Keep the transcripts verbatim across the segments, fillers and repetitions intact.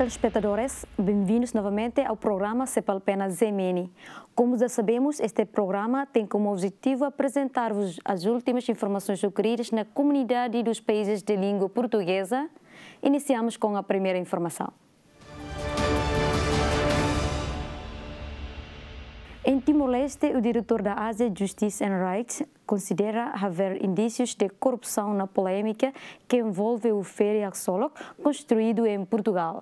telespectadores, bem-vindos novamente ao programa Cepalpena Z M N. Como já sabemos, este programa tem como objetivo apresentar-vos as últimas informações ocorridas na comunidade dos países de língua portuguesa. Iniciamos com a primeira informação. Em Timor-Leste, o diretor da Asia Justice and Rights considera haver indícios de corrupção na polêmica que envolve o ferry Axolotl construído em Portugal.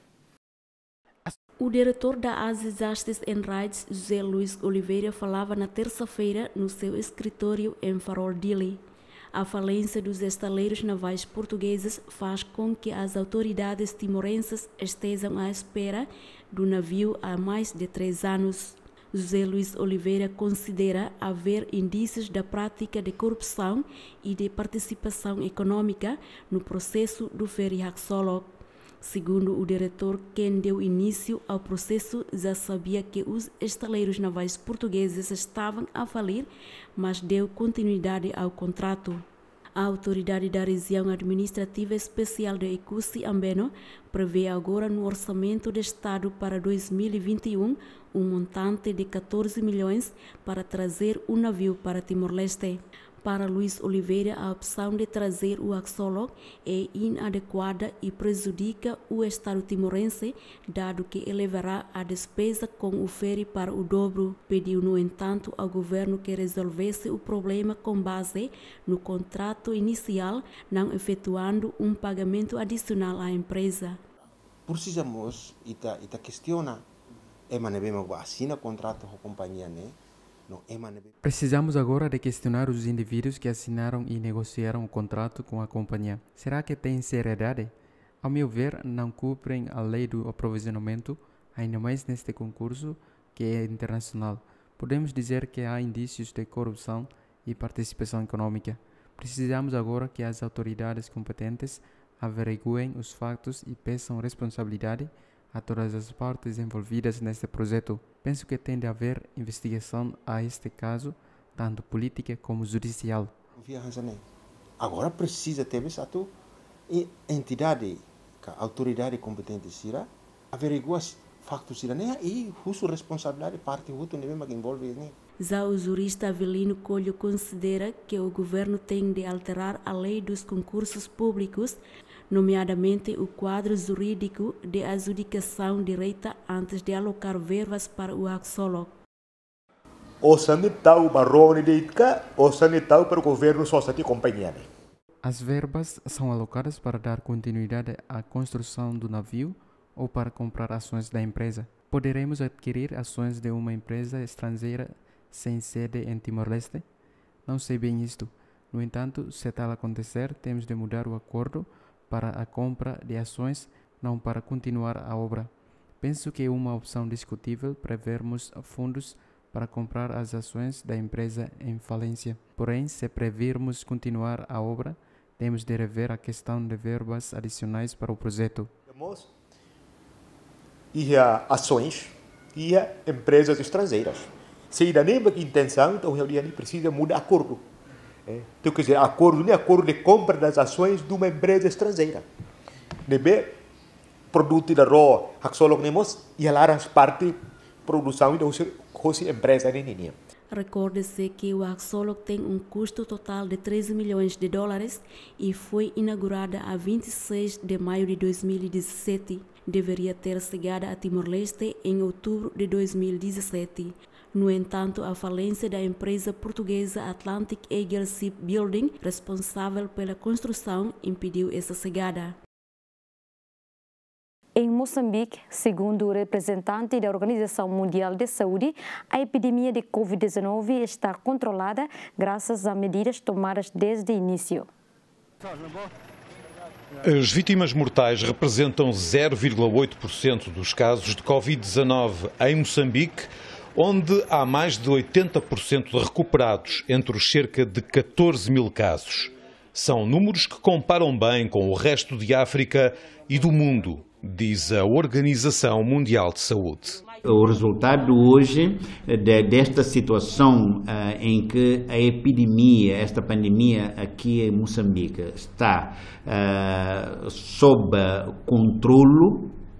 O diretor da Asia Justice and Rights, José Luís Oliveira, falava na terça-feira no seu escritório em Farol Dili. A falência dos estaleiros navais portugueses faz com que as autoridades timorenses estejam à espera do navio há mais de três anos. José Luís Oliveira considera haver indícios da prática de corrupção e de participação econômica no processo do ferry Axolotl. Segundo o diretor, quem deu início ao processo já sabia que os estaleiros navais portugueses estavam a falir, mas deu continuidade ao contrato. A autoridade da região administrativa especial de Ikusi Ambeno prevê agora no orçamento de Estado para dois mil e vinte e um um montante de quatorze milhões para trazer o navio para Timor-Leste. Para Luís Oliveira, a opção de trazer o Axolotl é inadequada e prejudica o Estado timorense, dado que elevará a despesa com o ferry para o dobro. Pediu, no entanto, ao governo que resolvesse o problema com base no contrato inicial, não efetuando um pagamento adicional à empresa. Precisamos, ita, ita questiona, é manebema assina contrato com a companhia, né? Precisamos agora de questionar os indivíduos que assinaram e negociaram o contrato com a companhia. Será que tem seriedade? Ao meu ver, não cumprem a lei do aprovisionamento, ainda mais neste concurso que é internacional. Podemos dizer que há indícios de corrupção e participação econômica. Precisamos agora que as autoridades competentes averiguem os fatos e peçam responsabilidade a todas as partes envolvidas neste projeto. Penso que tem de haver investigação a este caso, tanto política como judicial. Agora precisa ter a entidade, a autoridade competente será averiguar os fatos e a responsabilidade parte outra que envolve. Já o jurista Avelino Colho considera que o governo tem de alterar a lei dos concursos públicos, nomeadamente o quadro jurídico de adjudicação direta antes de alocar verbas para o Axolotl. O sanitário marrone de Itka, o sanitário para o governo só está companhia. As verbas são alocadas para dar continuidade à construção do navio ou para comprar ações da empresa. Poderemos adquirir ações de uma empresa estrangeira sem sede em Timor-Leste? Não sei bem isto. No entanto, se tal acontecer, temos de mudar o acordo para a compra de ações, não para continuar a obra. Penso que é uma opção discutível prevermos fundos para comprar as ações da empresa em falência. Porém, se previrmos continuar a obra, temos de rever a questão de verbas adicionais para o projeto. E a ações e a empresas estrangeiras. Se ainda nem a intenção, então a gente precisa mudar acordo. É. Então, quer dizer, acordo não é acordo de compra das ações de uma empresa estrangeira. Deve produto da roa, Axolotl nemos e lá as parte produção da outra empresa nem. Recorde-se que o Axolotl tem um custo total de treze milhões de dólares e foi inaugurada a vinte e seis de maio de dois mil e dezessete. Deveria ter chegado a Timor-Leste em outubro de dois mil e dezessete. No entanto, a falência da empresa portuguesa Atlantic Eagle Shipbuilding, responsável pela construção, impediu essa chegada. Em Moçambique, segundo o representante da Organização Mundial de Saúde, a epidemia de covid dezenove está controlada graças a medidas tomadas desde o início. As vítimas mortais representam zero vírgula oito por cento dos casos de covid dezenove em Moçambique, onde há mais de oitenta por cento de recuperados entre os cerca de catorze mil casos. São números que comparam bem com o resto de África e do mundo, diz a Organização Mundial de Saúde. O resultado hoje de, desta situação uh, em que a epidemia, esta pandemia aqui em Moçambique está uh, sob controlo,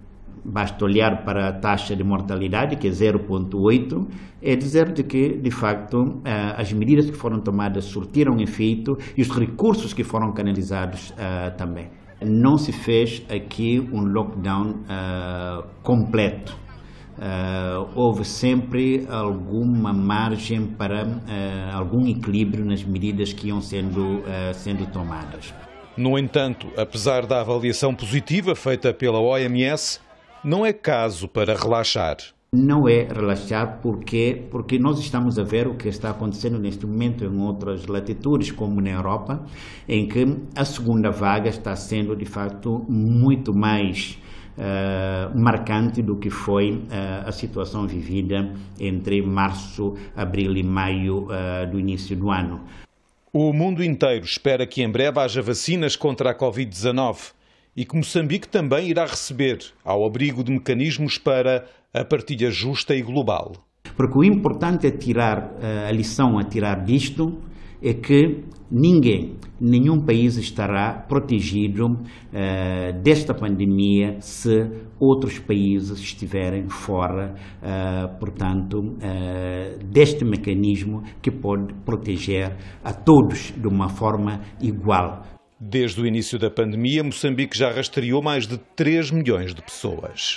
basta olhar para a taxa de mortalidade, que é zero vírgula oito, é dizer de que, de facto, as medidas que foram tomadas surtiram efeito e os recursos que foram canalizados uh, também. Não se fez aqui um lockdown uh, completo. Uh, houve sempre alguma margem para uh, algum equilíbrio nas medidas que iam sendo, uh, sendo tomadas. No entanto, apesar da avaliação positiva feita pela O M S, não é caso para relaxar. Não é relaxar porque, porque nós estamos a ver o que está acontecendo neste momento em outras latitudes, como na Europa, em que a segunda vaga está sendo, de facto, muito mais uh, marcante do que foi uh, a situação vivida entre março, abril e maio uh, do início do ano. O mundo inteiro espera que em breve haja vacinas contra a Covid dezanove e que Moçambique também irá receber, ao abrigo de mecanismos para a partilha justa e global. Porque o importante é tirar, a lição a tirar disto é que ninguém, nenhum país estará protegido uh, desta pandemia se outros países estiverem fora, uh, portanto, uh, deste mecanismo que pode proteger a todos de uma forma igual. Desde o início da pandemia, Moçambique já rastreou mais de três milhões de pessoas.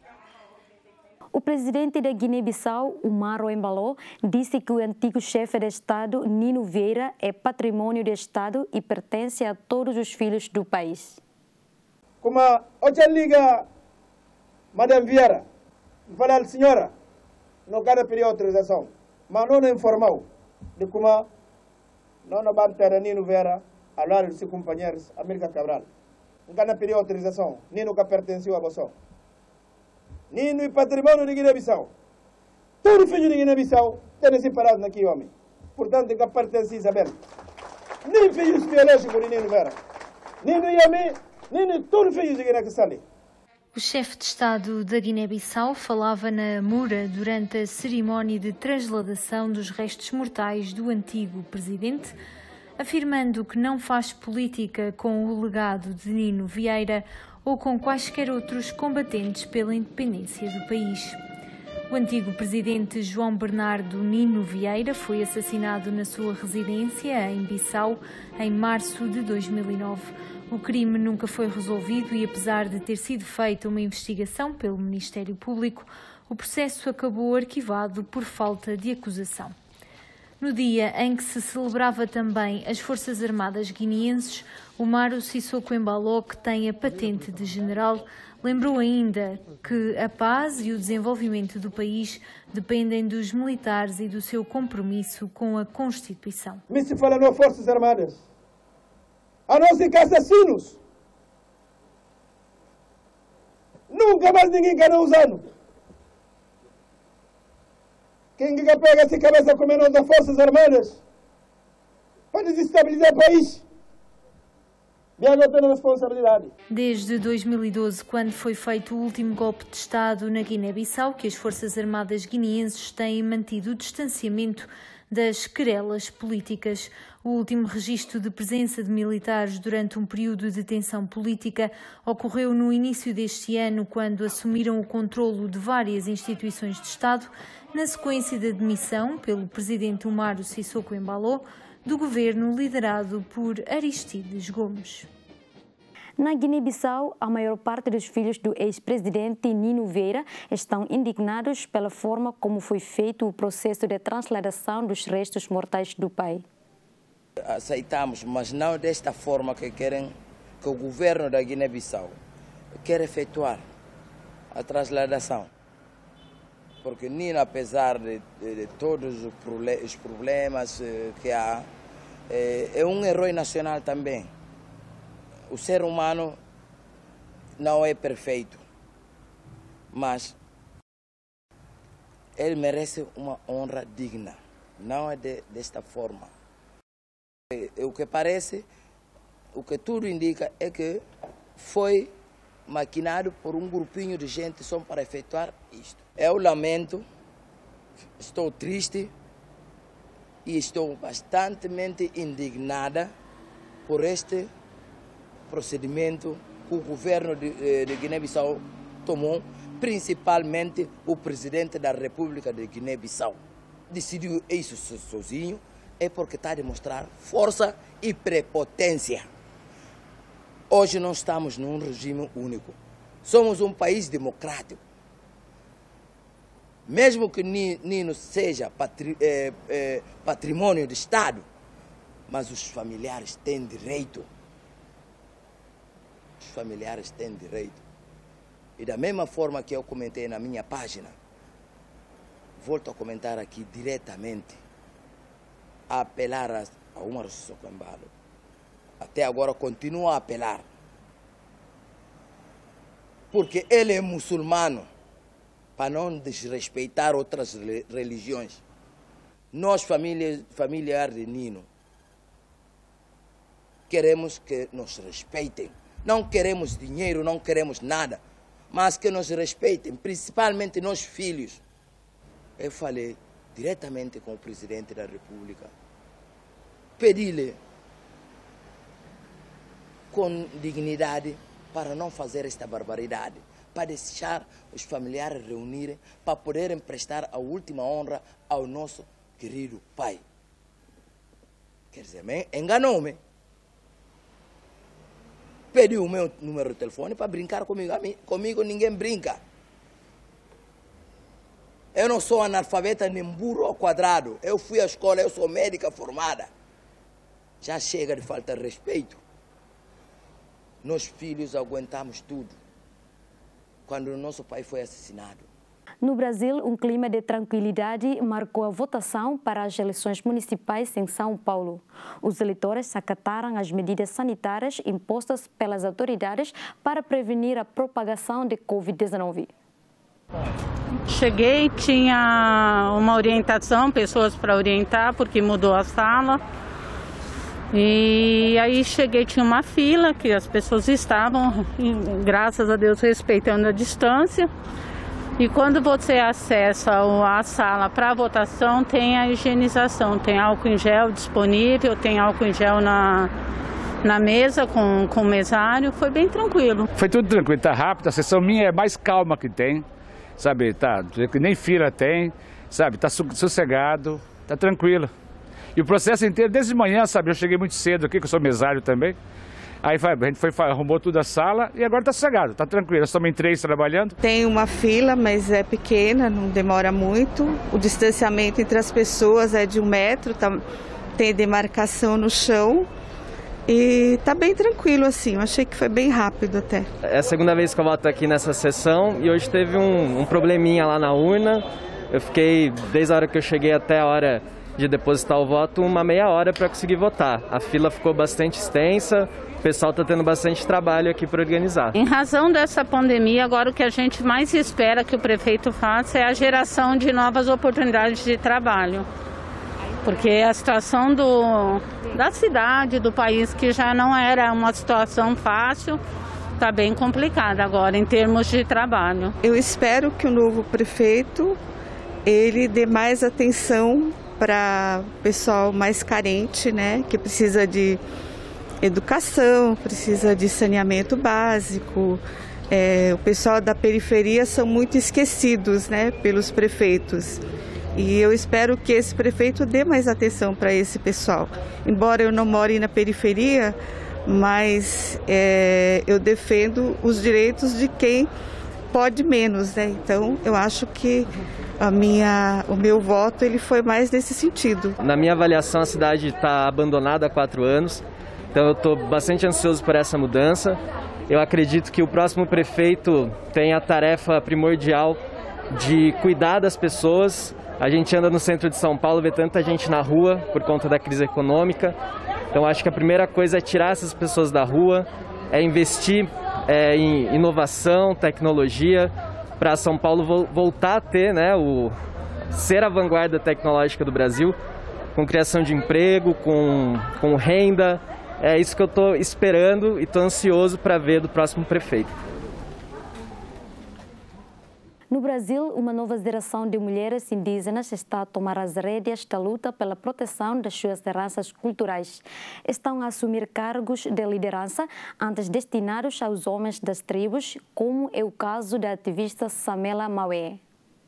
O presidente da Guiné-Bissau, Umaro Embalo, disse que o antigo chefe de Estado, Nino Vieira, é patrimônio do Estado e pertence a todos os filhos do país. Como hoje liga, Madame Vieira, fala a senhora, não quero pedir autorização, mas não informou de como não vai ter Nino Vieira ao lado de seus companheiros, América Cabral. Não quero pedir autorização, Nino que pertenceu a você. Nino e patrimônio de Guiné-Bissau. Todo filho de Guiné-Bissau tem separado aqui, homem. Portanto, que pertence a Isabel. Nem filhos biológicos de Nino Vera. Nino e a mim, Nino e todos os filhos de Guiné-Bissau. O chefe de Estado da Guiné-Bissau falava na Mura durante a cerimónia de transladação dos restos mortais do antigo presidente, afirmando que não faz política com o legado de Nino Vieira ou com quaisquer outros combatentes pela independência do país. O antigo presidente João Bernardo Nino Vieira foi assassinado na sua residência em Bissau em março de dois mil e nove. O crime nunca foi resolvido e, apesar de ter sido feita uma investigação pelo Ministério Público, o processo acabou arquivado por falta de acusação. No dia em que se celebrava também as Forças Armadas guineenses, Umaro Sissoko Embalo, que tem a patente de general, lembrou ainda que a paz e o desenvolvimento do país dependem dos militares e do seu compromisso com a Constituição. Me se fala nas Forças Armadas, a não ser que assassinos. Nunca mais ninguém quer usando. Quem que pega essa cabeça com menos das Forças Armadas para desestabilizar o país? Viaja tem responsabilidade. Desde dois mil e doze, quando foi feito o último golpe de Estado na Guiné-Bissau, que as Forças Armadas guineenses têm mantido o distanciamento das querelas políticas. O último registro de presença de militares durante um período de tensão política ocorreu no início deste ano, quando assumiram o controlo de várias instituições de Estado, na sequência da demissão pelo presidente Umaro Sissoko Embalo do governo liderado por Aristides Gomes. Na Guiné-Bissau, a maior parte dos filhos do ex-presidente Nino Vieira estão indignados pela forma como foi feito o processo de transladação dos restos mortais do pai. Aceitamos, mas não desta forma que querem que o governo da Guiné-Bissau quer efetuar a transladação. Porque Nino, apesar de, de, de todos os problemas que há, é, é um herói nacional também. O ser humano não é perfeito, mas ele merece uma honra digna, não é de, desta forma. É, o que parece, o que tudo indica é que foi maquinado por um grupinho de gente só para efetuar isto. Eu lamento, estou triste e estou bastante indignada por este procedimento que o governo de, de Guiné-Bissau tomou, principalmente o presidente da República de Guiné-Bissau. Decidiu isso sozinho, é porque está a demonstrar força e prepotência. Hoje não estamos num regime único. Somos um país democrático. Mesmo que Nino seja patri, é, é, patrimônio do Estado, mas os familiares têm direito. Os familiares têm direito. E da mesma forma que eu comentei na minha página, volto a comentar aqui diretamente, a apelar a, a Umar Sissoko-Embaló. Até agora continua a apelar. Porque ele é muçulmano, para não desrespeitar outras religiões. Nós, família, familiar de Nino, queremos que nos respeitem. Não queremos dinheiro, não queremos nada, mas que nos respeitem, principalmente nós filhos. Eu falei diretamente com o presidente da República, pedi-lhe com dignidade para não fazer esta barbaridade, para deixar os familiares reunirem, para poderem prestar a última honra ao nosso querido pai. Quer dizer, enganou-me. Pediu o meu número de telefone para brincar comigo. Comigo ninguém brinca. Eu não sou analfabeta nem burro ao quadrado. Eu fui à escola, eu sou médica formada. Já chega de falta de respeito. Nós filhos aguentamos tudo. Quando o nosso pai foi assassinado. No Brasil, um clima de tranquilidade marcou a votação para as eleições municipais em São Paulo. Os eleitores acataram as medidas sanitárias impostas pelas autoridades para prevenir a propagação de Covid dezenove. Cheguei, tinha uma orientação, pessoas para orientar, porque mudou a sala. E aí cheguei, tinha uma fila que as pessoas estavam, graças a Deus, respeitando a distância. E quando você acessa a sala para votação, tem a higienização, tem álcool em gel disponível, tem álcool em gel na, na mesa com, com o mesário, foi bem tranquilo. Foi tudo tranquilo, tá rápido, a sessão minha é mais calma que tem, sabe, tá, nem fila tem, sabe, tá sossegado, tá tranquilo. E o processo inteiro, desde de manhã, sabe, eu cheguei muito cedo aqui, que eu sou mesário também. Aí a gente foi, arrumou tudo a sala e agora está sossegado, está tranquilo. Nós estamos em três trabalhando. Tem uma fila, mas é pequena, não demora muito. O distanciamento entre as pessoas é de um metro, tá, tem demarcação no chão e está bem tranquilo assim. Eu achei que foi bem rápido até. É a segunda vez que eu voto aqui nessa sessão e hoje teve um, um probleminha lá na urna. Eu fiquei, desde a hora que eu cheguei até a hora de depositar o voto, uma meia hora para conseguir votar. A fila ficou bastante extensa. O pessoal está tendo bastante trabalho aqui para organizar. Em razão dessa pandemia, agora o que a gente mais espera que o prefeito faça é a geração de novas oportunidades de trabalho. Porque a situação do, da cidade, do país, que já não era uma situação fácil, está bem complicada agora em termos de trabalho. Eu espero que o novo prefeito ele dê mais atenção para o pessoal mais carente, né, que precisa de educação, precisa de saneamento básico. É, o pessoal da periferia são muito esquecidos, né, pelos prefeitos. E eu espero que esse prefeito dê mais atenção para esse pessoal. Embora eu não more na periferia, mas é, eu defendo os direitos de quem pode menos, né? Então eu acho que a minha, o meu voto ele foi mais nesse sentido. Na minha avaliação, a cidade está abandonada há quatro anos. Então eu estou bastante ansioso por essa mudança. Eu acredito que o próximo prefeito tem a tarefa primordial de cuidar das pessoas. A gente anda no centro de São Paulo, vê tanta gente na rua por conta da crise econômica. Então acho que a primeira coisa é tirar essas pessoas da rua, é investir é, em inovação, tecnologia, para São Paulo vo voltar a ter, né, o, ser a vanguarda tecnológica do Brasil, com criação de emprego, com, com renda. É isso que eu estou esperando e estou ansioso para ver do próximo prefeito. No Brasil, uma nova geração de mulheres indígenas está a tomar as rédeas da luta pela proteção das suas heranças culturais. Estão a assumir cargos de liderança antes destinados aos homens das tribos, como é o caso da ativista Samela Maué.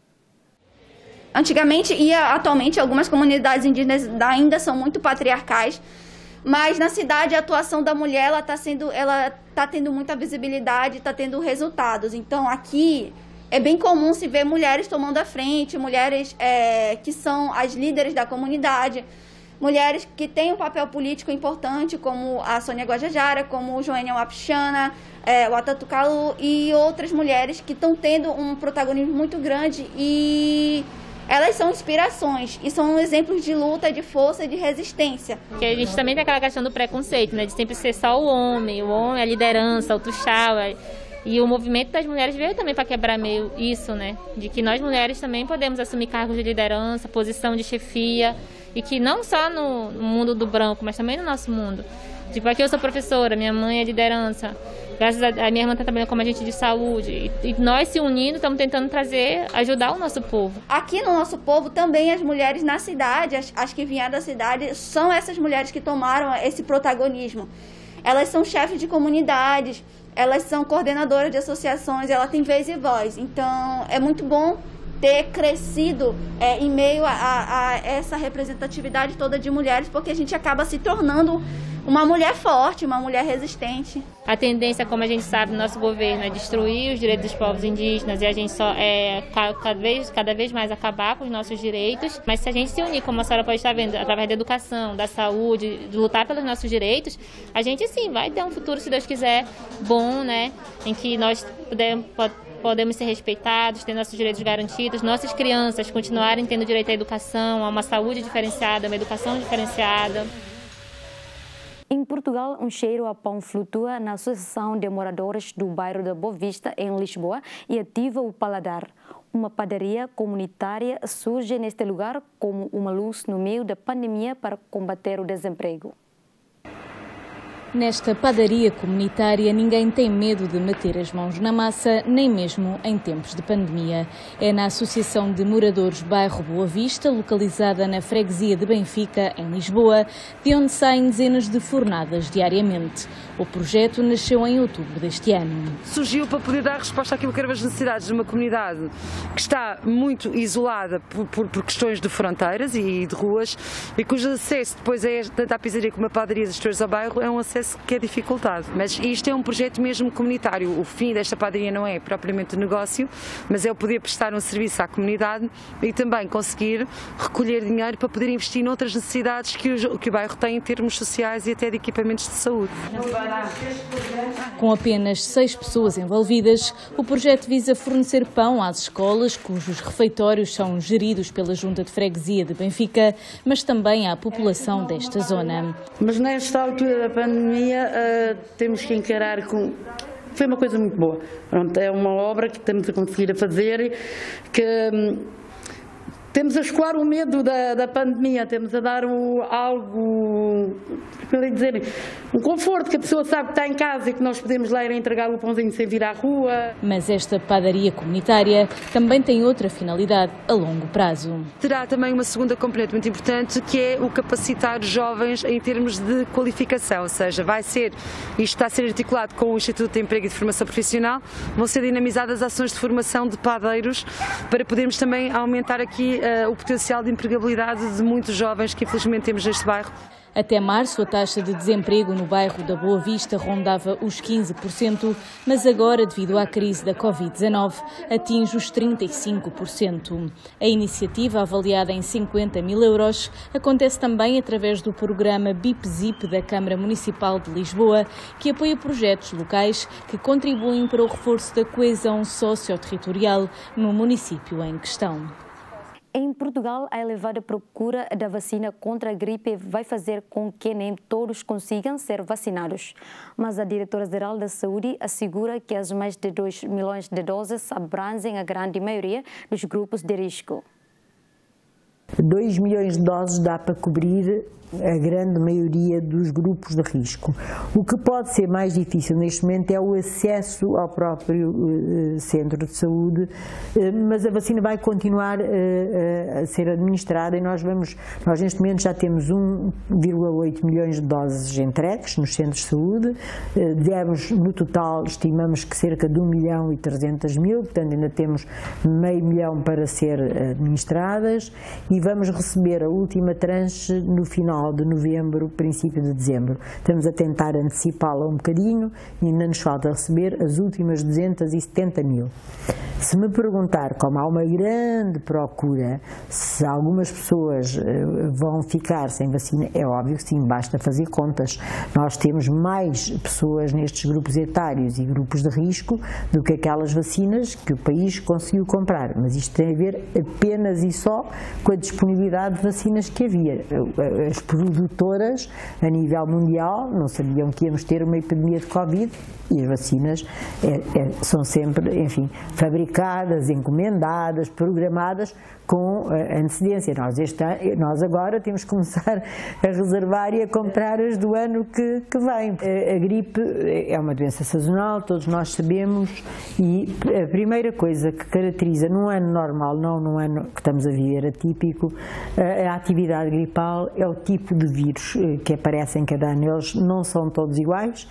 Antigamente e atualmente algumas comunidades indígenas ainda são muito patriarcais, mas na cidade a atuação da mulher ela está sendo, ela tá tendo muita visibilidade, está tendo resultados. Então aqui é bem comum se ver mulheres tomando a frente, mulheres é, que são as líderes da comunidade, mulheres que têm um papel político importante, como a Sônia Guajajara, como o Joênia Wapichana, é, o Atatucalu e outras mulheres que estão tendo um protagonismo muito grande e elas são inspirações e são exemplos de luta, de força e de resistência. Porque a gente também tem aquela questão do preconceito, né, de sempre ser só o homem, o homem, a liderança, o tuxau. E o movimento das mulheres veio também para quebrar meio isso, né? De que nós mulheres também podemos assumir cargos de liderança, posição de chefia, e que não só no mundo do branco, mas também no nosso mundo. Tipo, aqui eu sou professora, minha mãe é liderança, graças a, a minha irmã está trabalhando como agente de saúde, e, e nós se unindo estamos tentando trazer, ajudar o nosso povo. Aqui no nosso povo também as mulheres na cidade, as, as que vieram da cidade, são essas mulheres que tomaram esse protagonismo. Elas são chefes de comunidades, elas são coordenadoras de associações, ela tem vez e voz. Então, é muito bom ter crescido é, em meio a, a, a essa representatividade toda de mulheres, porque a gente acaba se tornando uma mulher forte, uma mulher resistente. A tendência, como a gente sabe, do nosso governo é destruir os direitos dos povos indígenas e a gente só é cada vez, cada vez mais acabar com os nossos direitos. Mas se a gente se unir, como a senhora pode estar vendo, através da educação, da saúde, de lutar pelos nossos direitos, a gente sim vai ter um futuro, se Deus quiser, bom, né? Em que nós podemos, podemos ser respeitados, ter nossos direitos garantidos, nossas crianças continuarem tendo direito à educação, a uma saúde diferenciada, uma educação diferenciada. Em Portugal, um cheiro a pão flutua na Associação de Moradores do bairro da Boa Vista, em Lisboa, e ativa o paladar. Uma padaria comunitária surge neste lugar como uma luz no meio da pandemia para combater o desemprego. Nesta padaria comunitária, ninguém tem medo de meter as mãos na massa, nem mesmo em tempos de pandemia. É na Associação de Moradores Bairro Boa Vista, localizada na freguesia de Benfica, em Lisboa, de onde saem dezenas de fornadas diariamente. O projeto nasceu em outubro deste ano. Surgiu para poder dar resposta àquilo que eram as necessidades de uma comunidade que está muito isolada por, por, por questões de fronteiras e de ruas, e cujo acesso depois é tanto à pizzaria como a padaria dos gestores ao bairro é um acesso que é dificultado. Mas isto é um projeto mesmo comunitário. O fim desta padaria não é propriamente o negócio, mas é o poder prestar um serviço à comunidade e também conseguir recolher dinheiro para poder investir noutras necessidades que o, que o bairro tem em termos sociais e até de equipamentos de saúde. Com apenas seis pessoas envolvidas, o projeto visa fornecer pão às escolas, cujos refeitórios são geridos pela Junta de Freguesia de Benfica, mas também à população desta zona. Mas nesta altura da pandemia uh, temos que encarar com... Foi uma coisa muito boa. Pronto, é uma obra que estamos a conseguir a fazer, que... Um, temos a escoar o medo da, da pandemia, temos a dar o, algo, como dizer, um conforto, que a pessoa sabe que está em casa e que nós podemos lá ir entregar o pãozinho sem vir à rua. Mas esta padaria comunitária também tem outra finalidade a longo prazo. Terá também uma segunda componente muito importante, que é o capacitar os jovens em termos de qualificação, ou seja, vai ser, isto está a ser articulado com o Instituto de Emprego e de Formação Profissional, vão ser dinamizadas ações de formação de padeiros para podermos também aumentar aqui o potencial de empregabilidade de muitos jovens que infelizmente temos neste bairro. Até março, a taxa de desemprego no bairro da Boa Vista rondava os quinze por cento, mas agora, devido à crise da covid dezanove, atinge os trinta e cinco por cento. A iniciativa, avaliada em cinquenta mil euros, acontece também através do programa B I P Z I P da Câmara Municipal de Lisboa, que apoia projetos locais que contribuem para o reforço da coesão socio-territorial no município em questão. Em Portugal, a elevada procura da vacina contra a gripe vai fazer com que nem todos consigam ser vacinados. Mas a diretora-geral da Saúde assegura que as mais de dois milhões de doses abrangem a grande maioria dos grupos de risco. dois milhões de doses dá para cobrir a grande maioria dos grupos de risco. O que pode ser mais difícil neste momento é o acesso ao próprio uh, centro de saúde, uh, mas a vacina vai continuar uh, a ser administrada e nós vamos, nós neste momento já temos um vírgula oito milhões de doses entregues nos centros de saúde, uh, demos, no total estimamos que cerca de um milhão e trezentos mil, portanto ainda temos meio milhão para ser administradas e vamos receber a última tranche no final de novembro, princípio de dezembro. Estamos a tentar antecipá-la um bocadinho e ainda nos falta receber as últimas duzentos e setenta mil. Se me perguntar como há uma grande procura, se algumas pessoas vão ficar sem vacina, é óbvio que sim, basta fazer contas. Nós temos mais pessoas nestes grupos etários e grupos de risco do que aquelas vacinas que o país conseguiu comprar, mas isto tem a ver apenas e só com a disponibilidade de vacinas que havia. As produtoras a nível mundial não sabiam que íamos ter uma epidemia de Covid e as vacinas é, é, são sempre, enfim, fabricadas, encomendadas, programadas com antecedência. Nós, este ano, nós agora temos que começar a reservar e a comprar as do ano que, que vem. A, a gripe é uma doença sazonal, todos nós sabemos, e a primeira coisa que caracteriza num ano normal, não num ano que estamos a viver atípico, a, a atividade gripal é o tipo de vírus que aparece em cada ano. Eles não são todos iguais,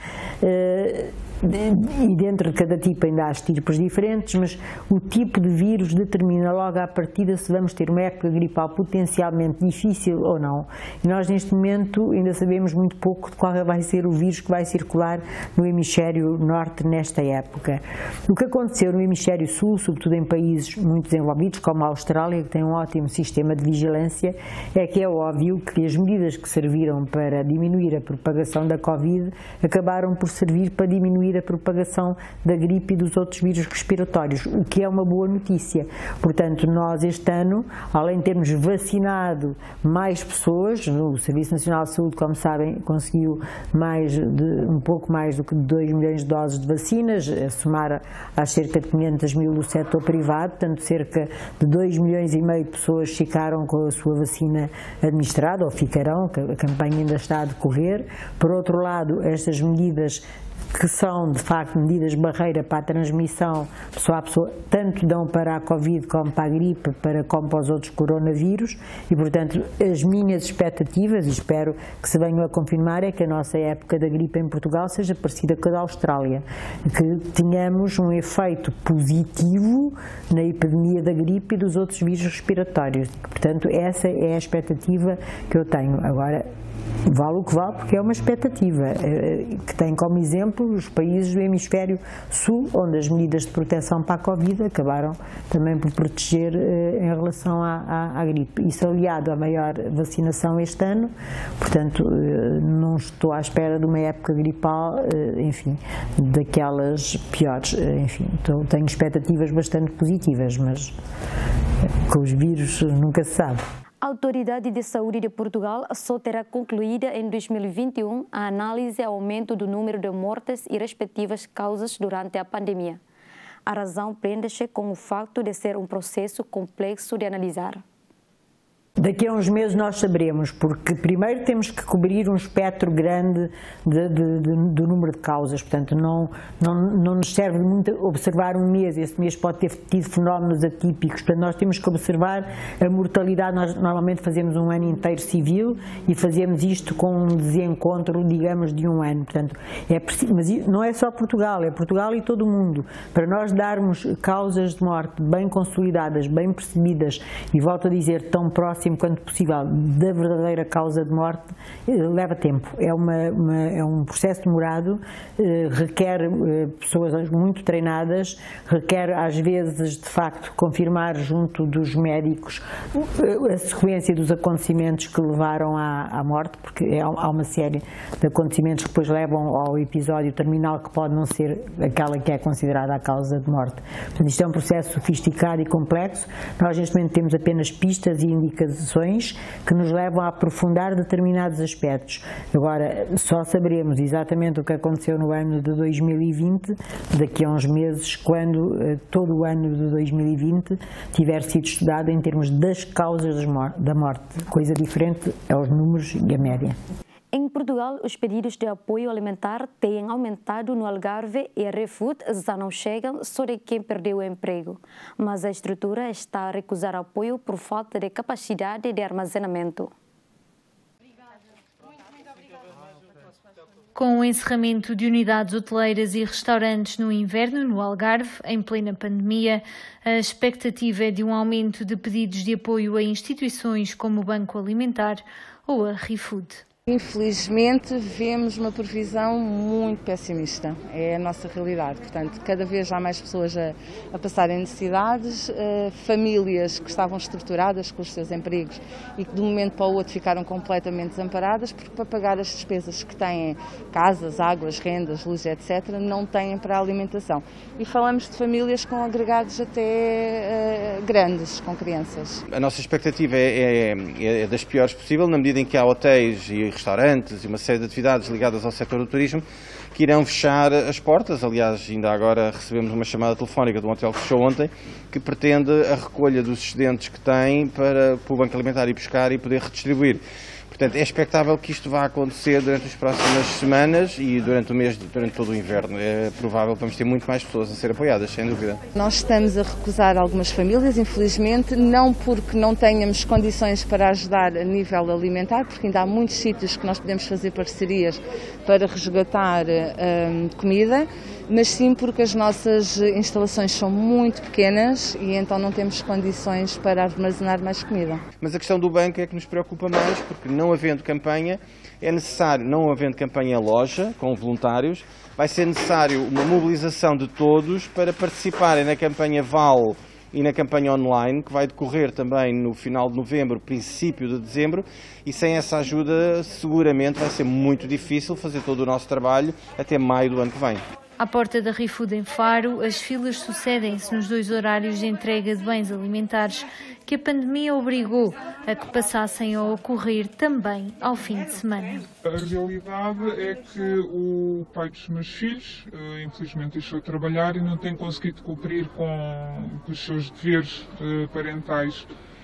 e dentro de cada tipo ainda há estirpes diferentes, mas o tipo de vírus determina logo à partida se vamos ter uma época gripal potencialmente difícil ou não. E nós neste momento ainda sabemos muito pouco de qual vai ser o vírus que vai circular no hemisfério norte nesta época. O que aconteceu no hemisfério sul, sobretudo em países muito desenvolvidos como a Austrália, que tem um ótimo sistema de vigilância, é que é óbvio que as medidas que serviram para diminuir a propagação da Covid acabaram por servir para diminuir a propagação da gripe e dos outros vírus respiratórios, o que é uma boa notícia. Portanto, nós este ano, além de termos vacinado mais pessoas, o Serviço Nacional de Saúde, como sabem, conseguiu mais de, um pouco mais do que dois milhões de doses de vacinas, a somar às cerca de quinhentos mil do setor privado, portanto cerca de dois milhões e meio de pessoas ficaram com a sua vacina administrada, ou ficarão, a campanha ainda está a decorrer. Por outro lado, estas medidas que são, de facto, medidas de barreira para a transmissão pessoa a pessoa, tanto dão para a Covid como para a gripe, para, como para os outros coronavírus, e, portanto, as minhas expectativas, e espero que se venham a confirmar, é que a nossa época da gripe em Portugal seja parecida com a da Austrália, que tenhamos um efeito positivo na epidemia da gripe e dos outros vírus respiratórios. Portanto, essa é a expectativa que eu tenho. Agora, vale o que vale, porque é uma expectativa que tem como exemplo os países do hemisfério sul, onde as medidas de proteção para a Covid acabaram também por proteger em relação à, à, à gripe. Isso aliado à maior vacinação este ano, portanto, não estou à espera de uma época gripal, enfim, daquelas piores. Enfim, então, tenho expectativas bastante positivas, mas com os vírus nunca se sabe. A Autoridade de Saúde de Portugal só terá concluída em dois mil e vinte e um a análise ao aumento do número de mortes e respectivas causas durante a pandemia. A razão prende-se com o facto de ser um processo complexo de analisar. Daqui a uns meses nós saberemos, porque primeiro temos que cobrir um espectro grande de, de, de, do número de causas, portanto não, não, não nos serve muito observar um mês, esse mês pode ter tido fenómenos atípicos, portanto nós temos que observar a mortalidade. Nós normalmente fazemos um ano inteiro civil e fazemos isto com um desencontro, digamos, de um ano, portanto, é preciso, mas não é só Portugal, é Portugal e todo o mundo. Para nós darmos causas de morte bem consolidadas, bem percebidas, e volto a dizer, tão próximas quanto possível da verdadeira causa de morte, leva tempo. É, uma, uma, é um processo demorado, eh, requer eh, pessoas muito treinadas, requer às vezes, de facto, confirmar junto dos médicos eh, a sequência dos acontecimentos que levaram à, à morte, porque é, há uma série de acontecimentos que depois levam ao episódio terminal que pode não ser aquela que é considerada a causa de morte. Portanto, isto é um processo sofisticado e complexo. Nós neste momento temos apenas pistas e indicadores indicações que nos levam a aprofundar determinados aspectos. Agora, só saberemos exatamente o que aconteceu no ano de dois mil e vinte, daqui a uns meses, quando uh, todo o ano de dois mil e vinte tiver sido estudado em termos das causas da morte. Coisa diferente é os números e a média. Em Portugal, os pedidos de apoio alimentar têm aumentado no Algarve e a ReFood já não chegam só de quem perdeu o emprego, mas a estrutura está a recusar apoio por falta de capacidade de armazenamento. Com o encerramento de unidades hoteleiras e restaurantes no inverno no Algarve, em plena pandemia, a expectativa é de um aumento de pedidos de apoio a instituições como o Banco Alimentar ou a ReFood. Infelizmente, vemos uma previsão muito pessimista, é a nossa realidade. Portanto, cada vez há mais pessoas a, a passarem necessidades, uh, famílias que estavam estruturadas com os seus empregos e que de um momento para o outro ficaram completamente desamparadas, porque para pagar as despesas que têm, casas, águas, rendas, luz, etcétera, não têm para a alimentação. E falamos de famílias com agregados até uh, grandes, com crianças. A nossa expectativa é, é, é das piores possível, na medida em que há hotéis e restaurantes e uma série de atividades ligadas ao setor do turismo que irão fechar as portas. Aliás, ainda agora recebemos uma chamada telefónica de um hotel que fechou ontem, que pretende a recolha dos excedentes que tem para, para o Banco Alimentar ir buscar e poder redistribuir. Portanto, é expectável que isto vá acontecer durante as próximas semanas e durante o mês, durante todo o inverno. É provável que vamos ter muito mais pessoas a ser apoiadas, sem dúvida. Nós estamos a recusar algumas famílias, infelizmente, não porque não tenhamos condições para ajudar a nível alimentar, porque ainda há muitos sítios que nós podemos fazer parcerias para resgatar hum, comida, mas sim porque as nossas instalações são muito pequenas e então não temos condições para armazenar mais comida. Mas a questão do banco é que nos preocupa mais, porque não havendo campanha, é necessário, não havendo campanha em loja, com voluntários, vai ser necessário uma mobilização de todos para participarem na campanha Val e na campanha online, que vai decorrer também no final de novembro, princípio de dezembro, e sem essa ajuda seguramente vai ser muito difícil fazer todo o nosso trabalho até maio do ano que vem. À porta da ReFood em Faro, as filas sucedem-se nos dois horários de entrega de bens alimentares que a pandemia obrigou a que passassem a ocorrer também ao fim de semana. A realidade é que o pai dos meus filhos, infelizmente, deixou de trabalhar e não tem conseguido cumprir com os seus deveres parentais.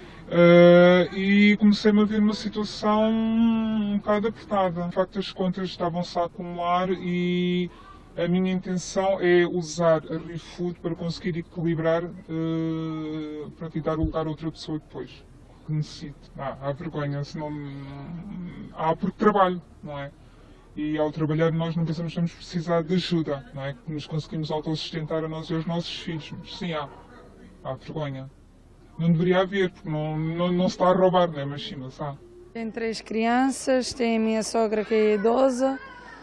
Uh, e comecei-me a ver uma situação um bocado apertada. De facto, as contas estavam-se a acumular e a minha intenção é usar a ReFood para conseguir equilibrar, uh, para tentar lugar a outra pessoa depois, que necessite. Ah, há vergonha, senão há porque trabalho, não é? E ao trabalhar nós não pensamos que vamos precisar de ajuda, não é? Que nos conseguimos autossustentar a nós e aos nossos filhos. Mas sim, há. Há vergonha. Não deveria haver, porque não, não, não se está a roubar, não é? Mas sim, mas há. Tenho três crianças, tenho a minha sogra que é idosa.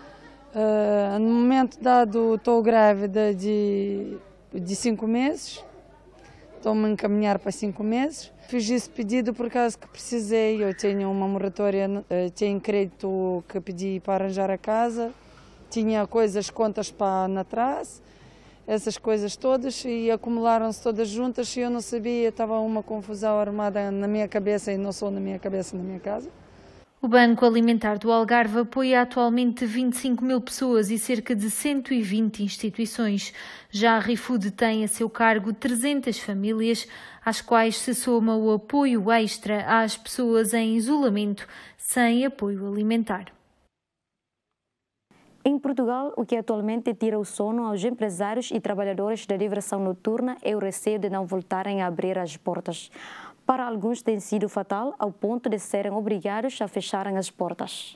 Uh, no momento dado estou grávida de, de cinco meses, estou-me a encaminhar para cinco meses. Fiz esse pedido por causa que precisei, eu tenho uma moratória, uh, tenho crédito que pedi para arranjar a casa, tinha coisas, contas para atrás, essas coisas todas, e acumularam-se todas juntas e eu não sabia, estava uma confusão armada na minha cabeça e não só na minha cabeça, na minha casa. O Banco Alimentar do Algarve apoia atualmente vinte e cinco mil pessoas e cerca de cento e vinte instituições. Já a ReFood tem a seu cargo trezentas famílias, às quais se soma o apoio extra às pessoas em isolamento sem apoio alimentar. Em Portugal, o que atualmente tira o sono aos empresários e trabalhadores da diversão noturna é o receio de não voltarem a abrir as portas. Para alguns tem sido fatal ao ponto de serem obrigados a fecharem as portas.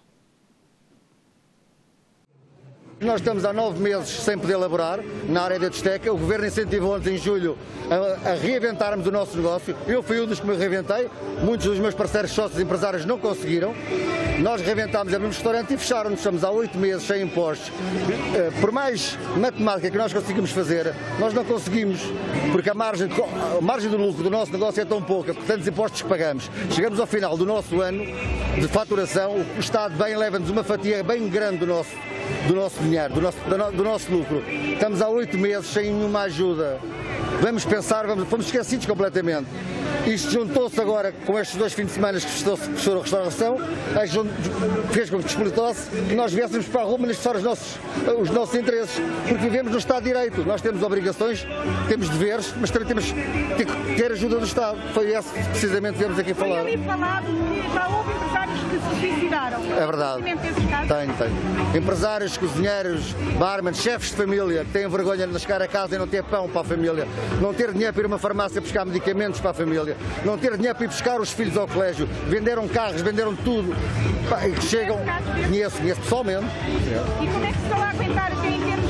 Nós estamos há nove meses sem poder laborar na área da discoteca. O Governo incentivou-nos em julho a, a reinventarmos o nosso negócio. Eu fui um dos que me reinventei. Muitos dos meus parceiros sócios empresários não conseguiram. Nós reinventámos, abrimos restaurante e fecharam-nos. Estamos há oito meses sem impostos. Por mais matemática que nós conseguimos fazer, nós não conseguimos, porque a margem, de, a margem do lucro do nosso negócio é tão pouca, por tantos impostos que pagamos. Chegamos ao final do nosso ano de faturação, o Estado bem leva-nos uma fatia bem grande do nosso, do nosso dinheiro, do nosso, do nosso lucro. Estamos há oito meses sem nenhuma ajuda. Vamos pensar, vamos, fomos esquecidos completamente. Isto juntou-se agora com estes dois fins de semana que fechou a restauração, fez com que despolitou-se que nós viéssemos para a rua manifestar os nossos, os nossos interesses, porque vivemos no Estado de Direito. Nós temos obrigações, temos deveres, mas também temos que ter ajuda do Estado. Foi esse precisamente que viemos aqui falar. Foi ali falado que já houve empresários que se suicidaram. É verdade. Tenho, tenho. Empresários, cozinheiros, barman, chefes de família que têm vergonha de chegar a casa e não ter pão para a família, não ter dinheiro para ir a uma farmácia buscar medicamentos para a família, não ter dinheiro para ir buscar os filhos ao colégio, venderam carros, venderam tudo, pá, e chegam, conheço, conheço pessoalmente. E como é que se estão a aguentar aqui em termos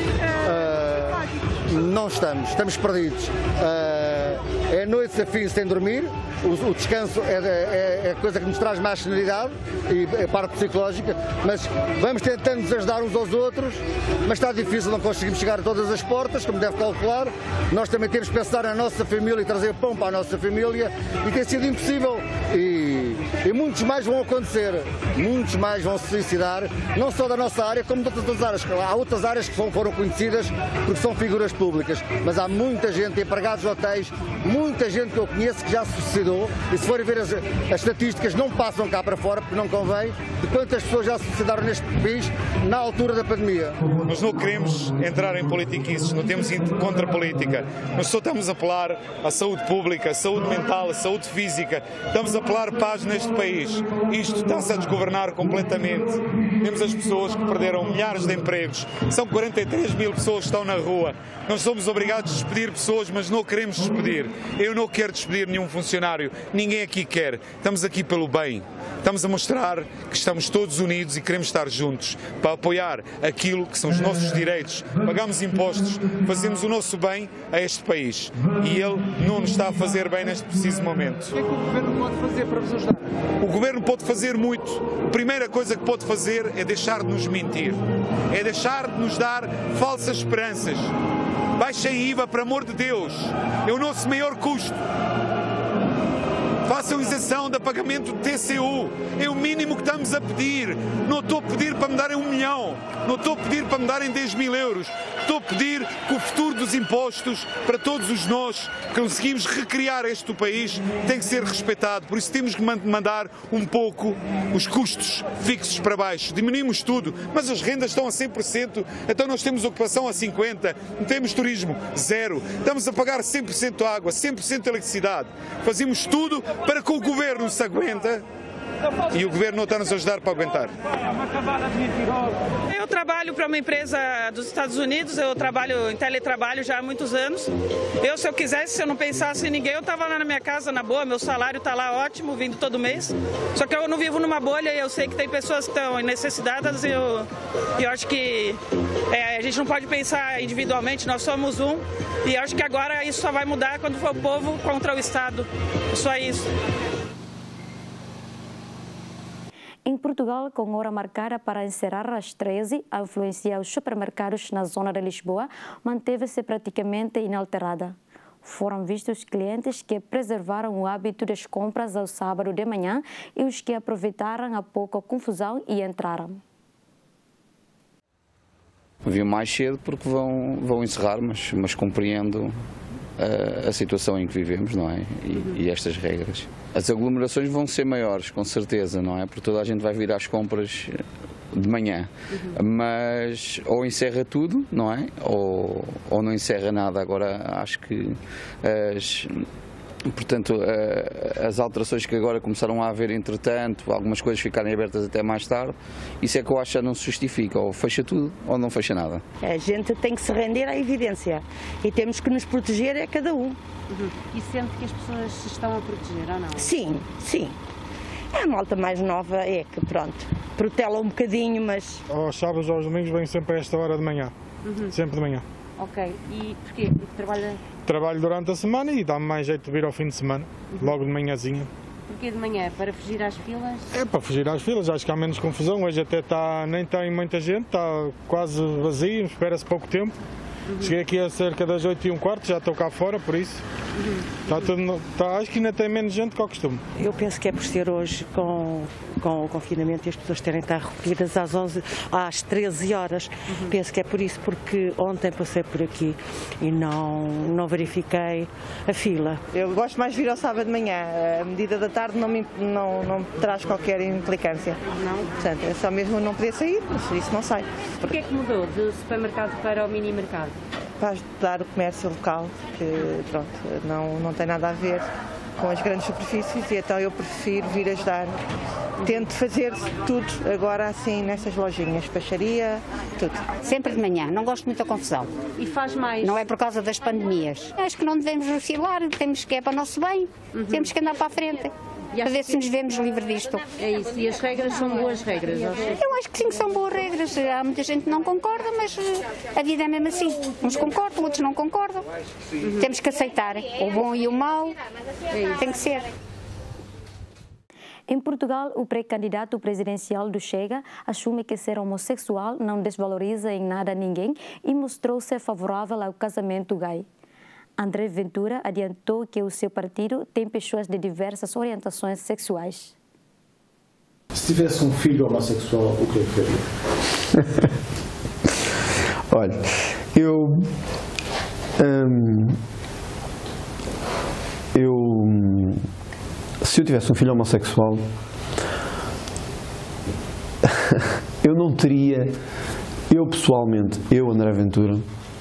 uh, uh, Não estamos, estamos perdidos. Uh, é noite a fim sem dormir, o, o descanso é, é, é a coisa que nos traz mais serenidade e é a parte psicológica, mas vamos tentando nos ajudar uns aos outros, mas está difícil, não conseguimos chegar a todas as portas, como deve calcular. Nós também temos que pensar na nossa família e trazer pão para a nossa família, e tem sido impossível. E, e muitos mais vão acontecer, muitos mais vão se suicidar, não só da nossa área, como de outras áreas. Há outras áreas que foram conhecidas porque são figuras públicas, mas há muita gente, empregados de hotéis, muita gente que eu conheço que já se suicidou, e se forem ver as, as estatísticas não passam cá para fora, porque não convém, de quantas pessoas já se suicidaram neste país na altura da pandemia. Nós não queremos entrar em politiquices, não temos contra a política, nós só estamos a apelar à saúde pública, à saúde mental, à saúde física, estamos a apelar paz neste país. Isto está-se a desgovernar completamente. Temos as pessoas que perderam milhares de empregos, são quarenta e três mil pessoas que estão na rua. Nós somos obrigados a despedir pessoas, mas não queremos despedir. Eu não quero despedir nenhum funcionário, ninguém aqui quer. Estamos aqui pelo bem. Estamos a mostrar que estamos todos unidos e queremos estar juntos para apoiar aquilo que são os nossos direitos. Pagamos impostos, fazemos o nosso bem a este país e ele não nos está a fazer bem neste preciso momento. O que é que o Governo pode fazer para vos ajudar? O Governo pode fazer muito. A primeira coisa que pode fazer é deixar de nos mentir, é deixar de nos dar falsas esperanças. Baixem I V A, por amor de Deus, é o nosso maior custo. Façam isenção do pagamento do T C U, é o mínimo que estamos a pedir. Não estou a pedir para me darem um milhão, não estou a pedir para me darem dez mil euros. Estou a pedir que o futuro dos impostos, para todos os nós que conseguimos recriar este país, tem que ser respeitado. Por isso temos que mandar um pouco os custos fixos para baixo. Diminuímos tudo, mas as rendas estão a cem por cento, então nós temos ocupação a cinquenta por cento, não temos turismo, zero. Estamos a pagar cem por cento água, cem por cento eletricidade. Fazemos tudo para que o Governo se aguenta e o Governo não está-nos a ajudar para aguentar. Eu trabalho para uma empresa dos Estados Unidos, eu trabalho em teletrabalho já há muitos anos. Eu, se eu quisesse, se eu não pensasse em ninguém, eu estava lá na minha casa, na boa, meu salário está lá ótimo, vindo todo mês. Só que eu não vivo numa bolha e eu sei que tem pessoas que estão necessitadas e eu, eu acho que é, a gente não pode pensar individualmente, nós somos um. E eu acho que agora isso só vai mudar quando for o povo contra o Estado. Só isso. Em Portugal, com hora marcada para encerrar às treze, a influência aos supermercados na zona de Lisboa manteve-se praticamente inalterada. Foram vistos clientes que preservaram o hábito das compras ao sábado de manhã e os que aproveitaram a pouca confusão e entraram. Vim mais cedo porque vão, vão encerrar, mas, mas compreendo a, a situação em que vivemos, não é? E, e estas regras. As aglomerações vão ser maiores, com certeza, não é? Porque toda a gente vai vir às compras de manhã, uhum. Mas ou encerra tudo, não é? Ou, ou não encerra nada. Agora acho que as... Portanto, as alterações que agora começaram a haver, entretanto, algumas coisas ficarem abertas até mais tarde, isso é que eu acho que já não se justifica, ou fecha tudo ou não fecha nada. A gente tem que se render à evidência e temos que nos proteger a cada um. Uhum. E sente que as pessoas se estão a proteger ou não? Sim, sim. A malta mais nova é que, pronto, protela um bocadinho, mas... Aos sábados ou aos domingos vem sempre a esta hora de manhã, uhum. Sempre de manhã. Ok, e porquê? Porque trabalha... Trabalho durante a semana e dá-me mais jeito de vir ao fim de semana, uhum. Logo de manhãzinha. Porquê de manhã? Para fugir às filas? É para fugir às filas, acho que há menos confusão. Hoje até está, nem tem muita gente, está quase vazio, espera-se pouco tempo. Uhum. Cheguei aqui a cerca das oito e um quarto, já estou cá fora, por isso. Está tudo, está, acho que ainda tem menos gente que ao costume. Eu penso que é por ser hoje com, com o confinamento e as pessoas terem de estar recolhidas às, onze, às treze horas. Uhum. Penso que é por isso, porque ontem passei por aqui e não, não verifiquei a fila. Eu gosto mais de vir ao sábado de manhã. A medida da tarde não me, não, não me traz qualquer implicância. Não? Portanto, é só mesmo não poder sair, por isso não sai. Por que é que mudou do supermercado para o mini mercado? Para ajudar o comércio local, que pronto, não, não tem nada a ver com as grandes superfícies, e então eu prefiro vir ajudar. Tento fazer tudo agora assim nessas lojinhas, peixaria, tudo. Sempre de manhã, não gosto muito da confusão. E faz mais? Não é por causa das pandemias. Acho que não devemos oscilar, temos que é para o nosso bem, uhum. Temos que andar para a frente. Para ver se nos vemos livre disto. É isso. E as regras são boas regras? Eu acho que sim, que são boas regras. Há muita gente que não concorda, mas a vida é mesmo assim. Uns concordam, outros não concordam. Uhum. Temos que aceitar o bom e o mau. É Tem que ser. Em Portugal, o pré-candidato presidencial do Chega assume que ser homossexual não desvaloriza em nada ninguém e mostrou-se favorável ao casamento gay. André Ventura adiantou que o seu partido tem pessoas de diversas orientações sexuais. Se tivesse um filho homossexual, o que é que faria? Olha, eu... Hum, eu... Se eu tivesse um filho homossexual, eu não teria... Eu, pessoalmente, eu, André Ventura...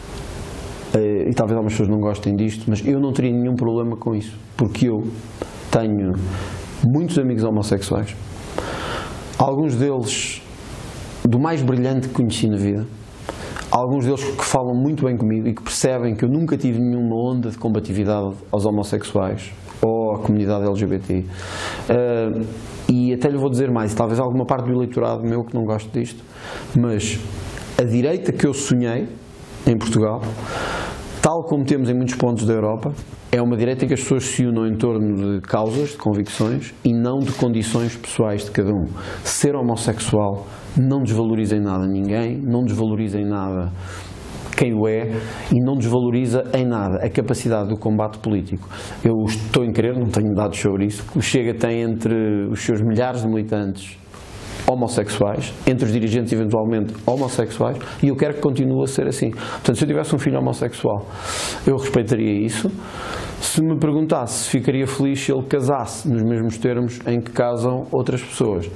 e talvez algumas pessoas não gostem disto, mas eu não teria nenhum problema com isso, porque eu tenho muitos amigos homossexuais, alguns deles do mais brilhante que conheci na vida, alguns deles que falam muito bem comigo e que percebem que eu nunca tive nenhuma onda de combatividade aos homossexuais ou à comunidade L G B T I. Uh, e até lhe vou dizer mais, talvez alguma parte do eleitorado meu que não goste disto, mas a direita que eu sonhei em Portugal, tal como temos em muitos pontos da Europa, é uma direita que as pessoas se unam em torno de causas, de convicções e não de condições pessoais de cada um. Ser homossexual não desvaloriza em nada ninguém, não desvaloriza em nada quem o é e não desvaloriza em nada a capacidade do combate político. Eu estou em querer, não tenho dados sobre isso, o Chega tem entre os seus milhares de militantes homossexuais, entre os dirigentes eventualmente homossexuais, e eu quero que continue a ser assim. Portanto, se eu tivesse um filho homossexual, eu respeitaria isso. Se me perguntasse se ficaria feliz se ele casasse nos mesmos termos em que casam outras pessoas,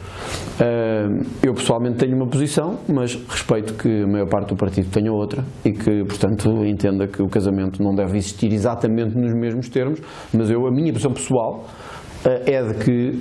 eu pessoalmente tenho uma posição, mas respeito que a maior parte do partido tenha outra e que, portanto, entenda que o casamento não deve existir exatamente nos mesmos termos, mas eu, a minha posição pessoal é de que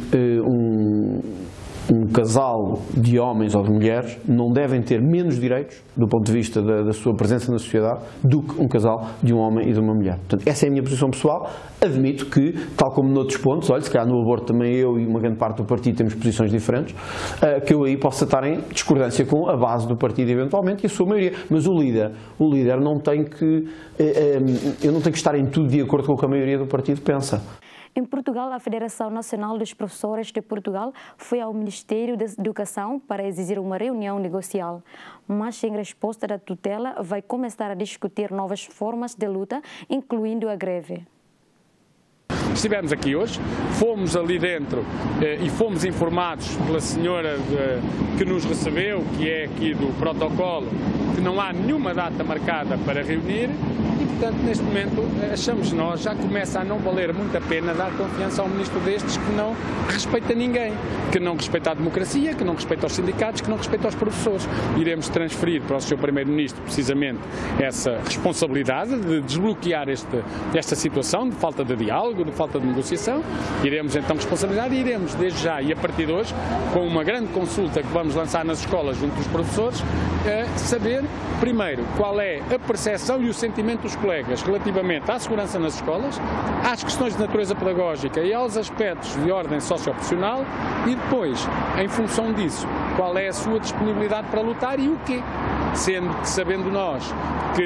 um um casal de homens ou de mulheres não devem ter menos direitos, do ponto de vista da, da sua presença na sociedade, do que um casal de um homem e de uma mulher. Portanto, essa é a minha posição pessoal. Admito que, tal como noutros pontos, olha, se calhar no aborto também eu e uma grande parte do partido temos posições diferentes, uh, que eu aí possa estar em discordância com a base do partido eventualmente e a sua maioria. Mas o líder, o líder não tem que, uh, um, eu não tenho que estar em tudo de acordo com o que a maioria do partido pensa. Em Portugal, a Federação Nacional dos Professores de Portugal foi ao Ministério da Educação para exigir uma reunião negocial, mas em resposta da tutela vai começar a discutir novas formas de luta, incluindo a greve. Estivemos aqui hoje, fomos ali dentro eh, e fomos informados pela senhora de, que nos recebeu, que é aqui do protocolo, que não há nenhuma data marcada para reunir e, portanto, neste momento, achamos nós, já começa a não valer muito a pena dar confiança a um ministro destes que não respeita ninguém, que não respeita a democracia, que não respeita os sindicatos, que não respeita os professores. Iremos transferir para o seu primeiro-ministro, precisamente, essa responsabilidade de desbloquear este, esta situação de falta de diálogo, de falta de negociação. Iremos então responsabilizar e iremos desde já e a partir de hoje, com uma grande consulta que vamos lançar nas escolas junto dos professores, saber primeiro qual é a percepção e o sentimento dos colegas relativamente à segurança nas escolas, às questões de natureza pedagógica e aos aspectos de ordem socioprofissional e depois, em função disso, qual é a sua disponibilidade para lutar e o quê? Sendo, sabendo nós que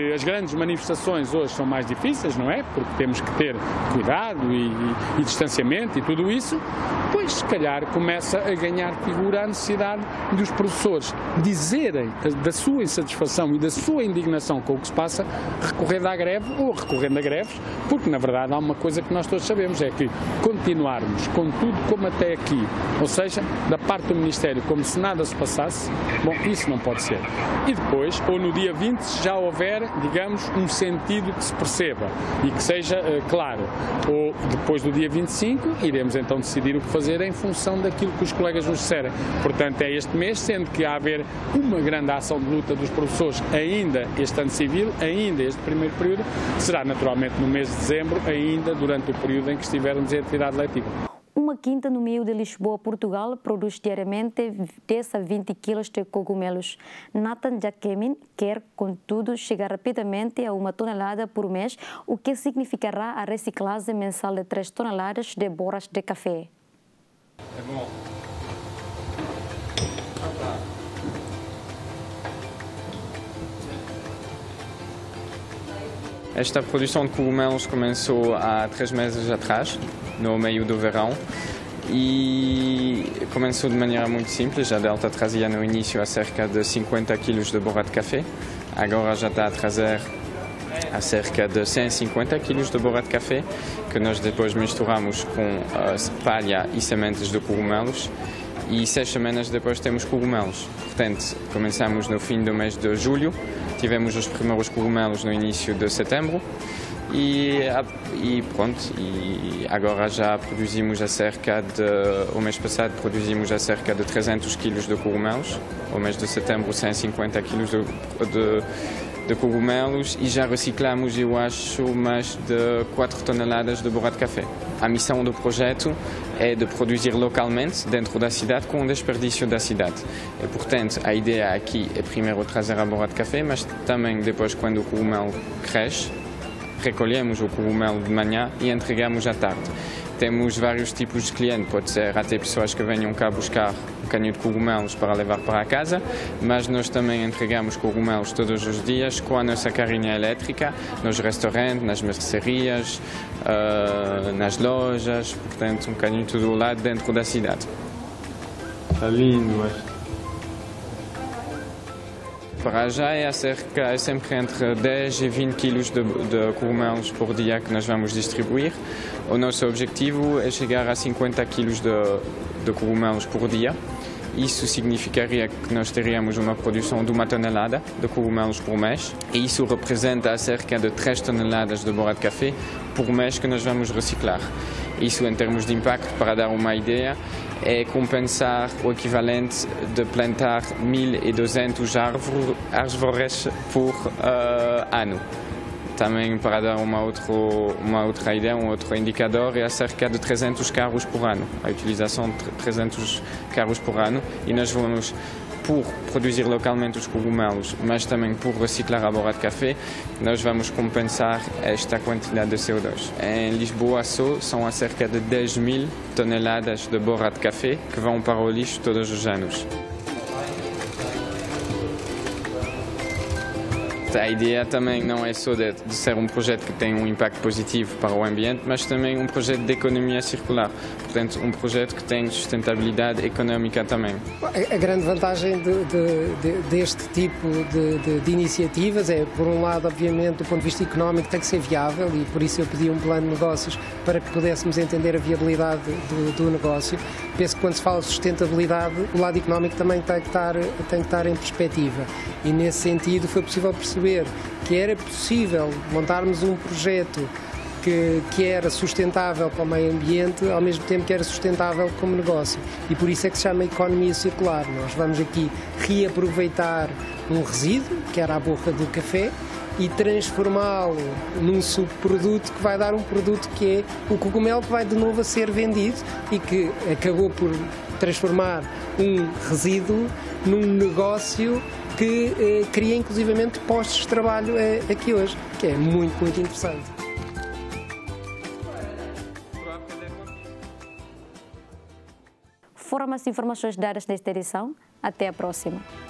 que as grandes manifestações hoje são mais difíceis, não é? Porque temos que ter cuidado e, e, e distanciamento e tudo isso, pois se calhar começa a ganhar figura a necessidade dos professores dizerem da sua insatisfação e da sua indignação com o que se passa, recorrendo à greve ou recorrendo a greves, porque na verdade há uma coisa que nós todos sabemos, é que continuarmos com tudo como até aqui, ou seja, da parte do Ministério como se nada se passasse, bom, isso não pode ser. E depois, ou no dia vinte, se já houver, digamos, um sentido que se perceba e que seja uh, claro, ou depois do dia vinte e cinco, iremos então decidir o que fazer em função daquilo que os colegas nos disserem. Portanto, é este mês, sendo que há a haver uma grande ação de luta dos professores ainda este ano civil, ainda este primeiro período, será naturalmente no mês de dezembro, ainda durante o período em que estivermos em atividade letiva. Uma quinta no meio de Lisboa, Portugal, produz diariamente dez a vinte quilos de cogumelos. Nathan Jaquemin quer, contudo, chegar rapidamente a uma tonelada por mês, o que significará a reciclagem mensal de três toneladas de borras de café. É bom. Esta produção de cogumelos começou há três meses atrás, no meio do verão, e começou de maneira muito simples. A Delta trazia no início a cerca de cinquenta quilos de borra de café, agora já está a trazer a cerca de cento e cinquenta quilos de borra de café, que nós depois misturamos com uh, palha e sementes de cogumelos, e seis semanas depois temos cogumelos. Portanto, começamos no fim do mês de julho, tivemos os primeiros cogumelos no início de setembro e, e pronto, e agora já produzimos a cerca de, o mês passado produzimos a cerca de trezentos quilos de cogumelos, o mês de setembro cento e cinquenta quilos de, de, de cogumelos e já reciclamos, eu acho, mais de quatro toneladas de borra de café. A missão do projeto é de produzir localmente dentro da cidade com o desperdício da cidade. E, portanto, a ideia aqui é primeiro trazer a borra de café, mas também depois, quando o cogumelo cresce, recolhemos o cogumelo de manhã e entregamos à tarde. Temos vários tipos de clientes, pode ser até pessoas que venham cá buscar um canho de cogumelos para levar para casa, mas nós também entregamos cogumelos todos os dias com a nossa carrinha elétrica, nos restaurantes, nas mercearias, uh, nas lojas, portanto um bocadinho todo lá dentro da cidade. Está lindo, mas... Para já é, cerca, é sempre entre dez e vinte quilos de, de cogumelos por dia que nós vamos distribuir. O nosso objetivo é chegar a cinquenta quilos de, de cogumelos por dia. Isso significaria que nós teríamos uma produção de uma tonelada de cogumelos por mês. E isso representa cerca de três toneladas de borra de café por mês que nós vamos reciclar. Isso, em termos de impacto, para dar uma ideia, é compensar o equivalente de plantar mil e duzentas árvores por uh, ano. Também, para dar uma, outro, uma outra ideia, um outro indicador, é cerca de trezentos carros por ano, a utilização de trezentos carros por ano, e nós vamos, por produzir localmente os cogumelos, mas também por reciclar a borra de café, nós vamos compensar esta quantidade de C O dois. Em Lisboa só são a cerca de dez mil toneladas de borra de café que vão para o lixo todos os anos. A ideia também não é só de, de ser um projeto que tem um impacto positivo para o ambiente, mas também um projeto de economia circular. Portanto, um projeto que tem sustentabilidade económica também. A grande vantagem de, de, de, deste tipo de, de, de iniciativas é, por um lado, obviamente, do ponto de vista económico, tem que ser viável, e por isso eu pedi um plano de negócios para que pudéssemos entender a viabilidade do, do negócio. Penso que quando se fala de sustentabilidade, o lado económico também tem que estar, tem que estar em perspectiva. E nesse sentido foi possível perceber que era possível montarmos um projeto que, que era sustentável para o meio ambiente, ao mesmo tempo que era sustentável como negócio. E por isso é que se chama economia circular. Nós vamos aqui reaproveitar um resíduo, que era a borra do café, e transformá-lo num subproduto que vai dar um produto que é o cogumelo, que vai de novo a ser vendido e que acabou por transformar um resíduo num negócio que eh, cria inclusivamente postos de trabalho eh, aqui hoje, que é muito, muito interessante. Foram as informações dadas nesta edição. Até a próxima.